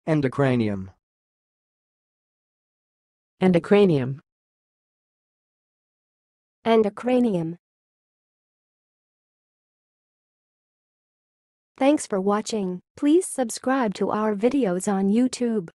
endocranium, endocranium, endocranium. Thanks for watching. Please subscribe to our videos on YouTube.